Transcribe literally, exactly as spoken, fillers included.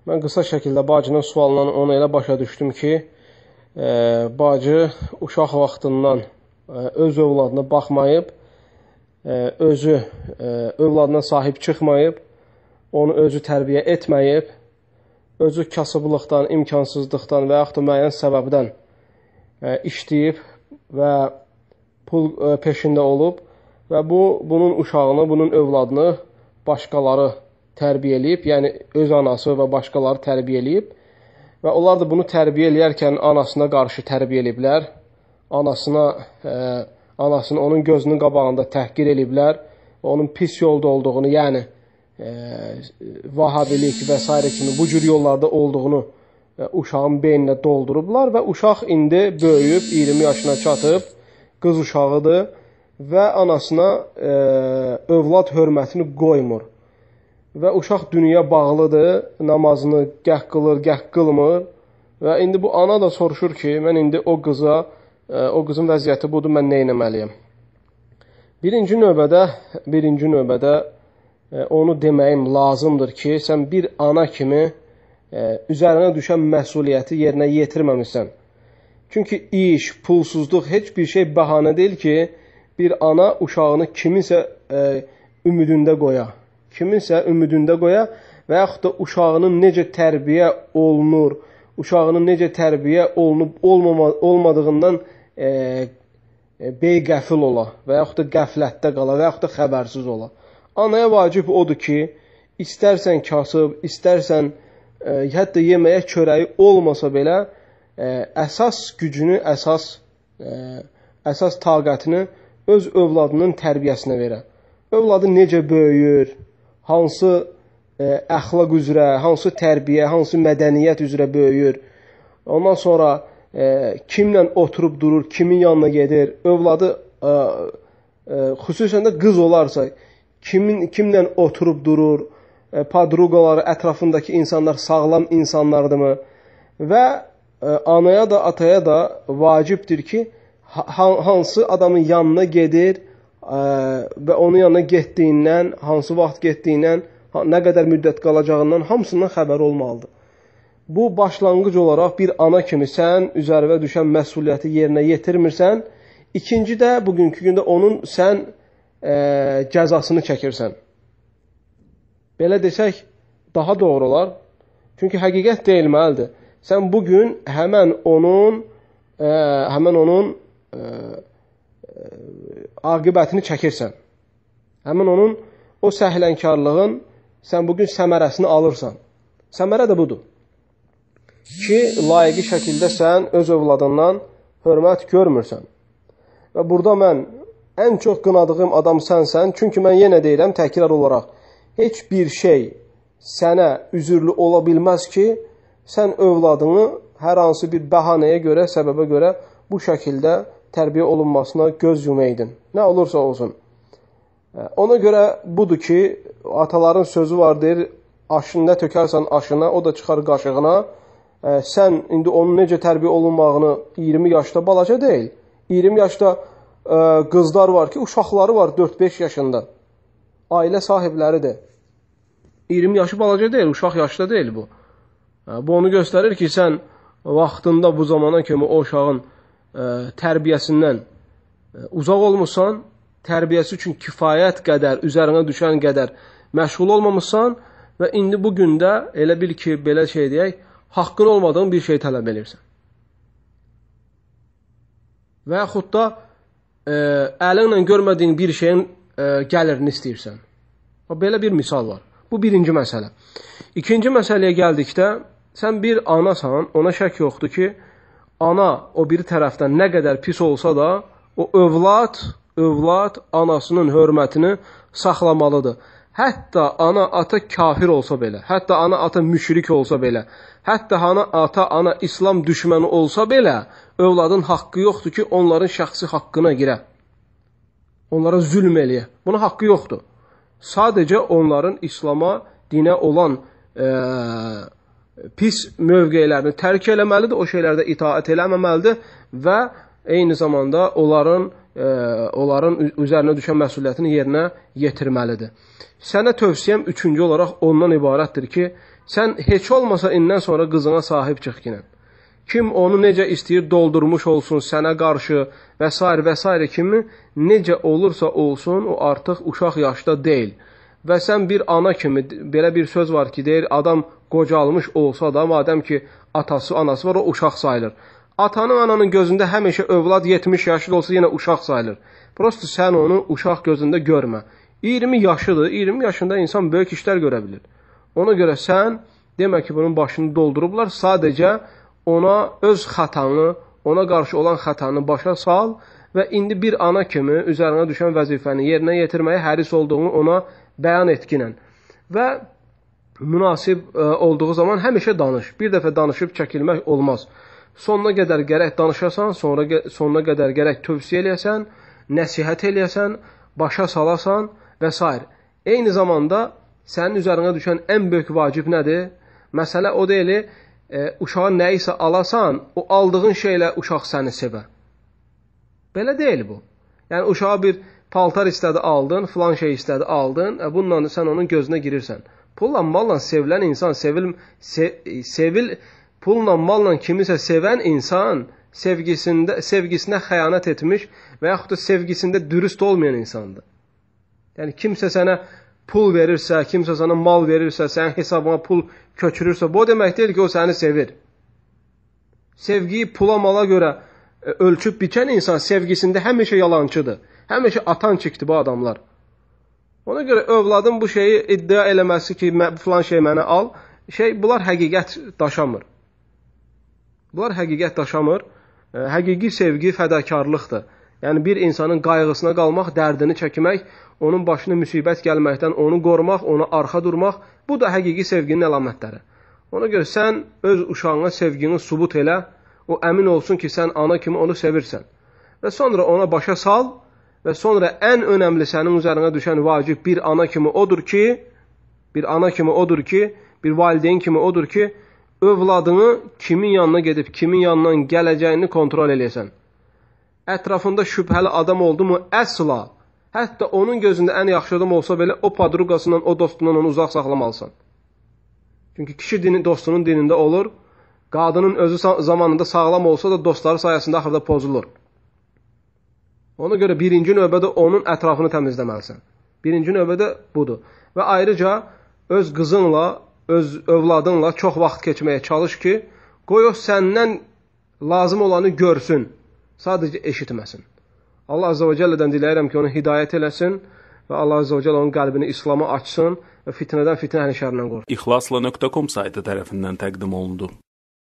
Mən qısa şəkildə bacının sualından ona elə başa düşdüm ki, e, bacı uşaq vaxtından e, öz övladına baxmayıb, e, özü e, övladına sahib çıxmayıb, onu özü tərbiyə etməyib, özü kasıblıqdan, imkansızlıqdan və yaxud da müəyyən səbəbdən e, işləyib və pul e, peşində olub və bu bunun uşağını, bunun övladını başqaları tərbiyə eləyib, yəni öz anası və başqaları tərbiyə eləyib və onlar da bunu tərbiyə eləyərkən anasına qarşı tərbiyə eləyiblər, anasına, e, anasını onun gözünün qabağında təhqir eləyiblər, onun pis yolda olduğunu, yəni e, vahabilik və s. kimi bu cür yollarda olduğunu e, uşağın beyninə doldurublar və uşaq indi böyüyüb, iyirmi yaşına çatıb, qız uşağıdır və anasına e, övlad hörmətini qoymur. Və uşaq dünyaya bağlıdır, namazını gəh qılır, gəh qılmır və indi bu ana da soruşur ki, mən indi o qıza, o qızın vəziyyəti budur, mən nə etməliyəm? Birinci növbədə, birinci növbədə onu deməyim lazımdır ki, sən bir ana kimi üzərinə düşən məsuliyyəti yerinə yetirməmişsən. Çünki iş, pulsuzluq, heç bir şey bəhanə deyil ki, bir ana uşağını kiminsə ümidində qoya. Kiminsə ümidində qoya və yaxud da uşağının necə tərbiyə olunur, uşağının necə tərbiyə olunub olmama, olmadığından e, e, beyqəfil ola və yaxud da qəflətdə qala və yaxud da xəbərsiz ola. Anaya vacib odur ki, istərsən kasıb, istərsən e, hətta yeməyə çörəyi olmasa belə e, əsas gücünü, əsas, e, əsas taqətini öz övladının tərbiyəsinə verə. Övladı necə böyüyür, hansı e, əxlaq üzrə, hansı tərbiyə, hansı mədəniyyət üzrə böyüyür. Ondan sonra e, kimlə oturub durur, kimin yanına gedir. Övladı e, e, xüsusən də qız olarsa, kimin kimlə oturub durur, e, padruqaları, ətrafındakı insanlar sağlam insanlardırmı? Və e, anaya da, ataya da vacibdir ki, ha, hansı adamın yanına gedir, və onun yanına getdiyindən, hansı vaxt getdiyindən, nə qədər müddət qalacağından hamısından xəbər olmalıdır. Bu başlanğıc olaraq bir ana kimi sən üzərinə düşən məsuliyyəti yerinə yetirmirsən. İkinci də bugünkü gündə onun sən e, cəzasını çəkirsən. Belə desək daha doğru olar. Çünki həqiqət deyilməlidir. Sən bugün həmən onun e, həmən onun e, aqibətini çəkirsən. Həmin onun o səhlənkarlığın sən bugün səmərəsini alırsan. Səmərə də budur. Ki, layiqi şəkildə sən öz övladından hörmət görmürsən. Və burada mən ən çox qınadığım adam sənsən. Çünki mən yenə deyirəm, təkrar olaraq, heç bir şey sənə üzürlü ola bilməz ki, sən övladını hər hansı bir bəhanəyə görə, səbəbə görə bu şəkildə tərbiyə olunmasına göz yumaydın. Nə olursa olsun. Ona görə budur ki, ataların sözü var, deyir, aşını tökərsən aşına, o da çıxar qaşığına. Sən indi onun necə tərbiyə olunmağını iyirmi yaşda balaca deyil. iyirmi yaşda qızlar var ki, uşaqları var dörd beş yaşında. Ailə sahibləridir. iyirmi yaşı balaca deyil, uşaq yaşda deyil bu. Bu onu göstərir ki, sən vaxtında bu zamana kimi o uşağın tərbiyəsindən uzaq olmuşsan, tərbiyəsi üçün kifayət qədər, üzərinə düşən qədər məşğul olmamışsan və indi bu gündə elə bil ki, belə şey deyək, haqqın olmadığın bir şey tələb edirsən. Və yaxud da e, əlinlə görmədiyin bir şeyin e, gəlirini istəyirsən. Belə bir misal var. Bu birinci məsələ. İkinci məsələyə gəldikdə, sən bir anasan, ona şək yoxdur ki, ana o biri tərəfdən nə qədər pis olsa da, o övlad, övlad anasının hörmətini saxlamalıdır. Hətta ana, ata kafir olsa belə, hətta ana, ata müşrik olsa belə, hətta ana, ata, ana İslam düşməni olsa belə, övladın haqqı yoxdur ki, onların şəxsi haqqına girə. Onlara zülm eləyə. Buna haqqı yoxdur. Sadəcə onların İslama, dinə olan e, pis mövqeylərini tərk eləməlidir, o şeylərdə itaət eləməməlidir və eyni zamanda onların, e, onların üzərinə düşən məsuliyyətini yerinə yetirməlidir. Sənə tövsiyəm üçüncü olaraq ondan ibarətdir ki, Sən heç olmasa indən sonra qızına sahib çıx ki. Kim onu necə istəyir doldurmuş olsun sənə qarşı və s. və s. kimi necə olursa olsun o artıq uşaq yaşda deyil. Və sən bir ana kimi, belə bir söz var ki, deyir adam qocalmış olsa da, madəm ki atası, anası var, o uşaq sayılır. Atanın, ananın gözündə həmişə övlad yetmiş yaşlı olsa yenə uşaq sayılır. Prosto sən onu uşaq gözündə görmə. iyirmi yaşıdır, iyirmi yaşında insan böyük işlər görə bilir. Ona görə sən, demək ki, bunun başını doldurublar, sadəcə ona öz xətanı, ona qarşı olan xətanı başa sal və indi bir ana kimi üzərinə düşən vəzifəni yerinə yetirməyə həris olduğunu ona bəyan etkinlə. Və münasib ə, olduğu zaman həmişə danış. Bir dəfə danışıb çəkilmək olmaz. Sonuna qədər gərək danışasan, sonra sonuna qədər gərək tövsiyə eləyəsən, nəsihət eləyəsən, başa salasan və s. Eyni zamanda sənin üzərinə düşən ən böyük vacib nədir? Məsələ o deyil, e, uşağa nə isə alasan, o aldığın şeylə uşaq səni sevə. Belə deyil bu. Yəni uşağa bir paltar istədi aldın, filan şey istədi aldın, e, bununla sən onun gözünə girirsən. Pulla, malla sevilən insan, sevil, se, sevil, pulla, malla kimisə sevən insan sevgisində, sevgisinə xəyanət etmiş və yaxud da sevgisində dürüst olmayan insandır. Yəni kimsə sənə pul verirsə, kimsə sənə mal verirsə, sənin hesabına pul köçürürsə, bu demək deyil ki, o səni sevir. Sevgiyi pula, mala görə ölçüb biçən insan sevgisində həmişə yalancıdır. Həmişə atan çıxdı bu adamlar. Ona görə övladın bu şeyi iddia eləməsi ki, filan şey mənə al, şey, bunlar həqiqət daşamır. Bunlar həqiqət daşamır. Həqiqi sevgi fədakarlıqdır. Yəni bir insanın qayğısına qalmaq, dərdini çəkmək, onun başına müsibət gəlməkdən onu qorumaq, ona arxa durmaq, bu da həqiqi sevginin əlamətləri. Ona görə sən öz uşağına sevgini subut elə, o əmin olsun ki, sən ana kimi onu sevirsən. Və sonra ona başa sal və sonra ən önəmli sənin üzərinə düşən vacib bir ana kimi odur ki, bir ana kimi odur ki, bir valideyn kimi odur ki, övladını kimin yanına gedib, kimin yanından gələcəyini kontrol eləyəsən. Ətrafında şübhəli adam oldu mu, əsla, hətta onun gözündə ən yaxşı adam olsa belə, o padruqasından, o dostundan onu uzaq saxlamalısan. Çünki kişi dini, dostunun dinində olur, qadının özü zamanında sağlam olsa da dostları sayəsində axırda pozulur. Ona görə birinci növbədə onun ətrafını təmizləməlisən. Birinci növbədə budur. Və ayrıca öz qızınla, öz övladınla çox vaxt keçməyə çalış ki, qoy o səndən lazım olanı görsün, sadəcə eşitməsin. Allah Azze və Cəllədən diləyirəm ki, onu hidayət eləsin və Allah Azze və Cəllə onun qəlbini İslama açsın və fitnədən, fitnə əhl-i şərrindən qorusun. İxlasla nöqtə com saytı tərəfindən təqdim olundu.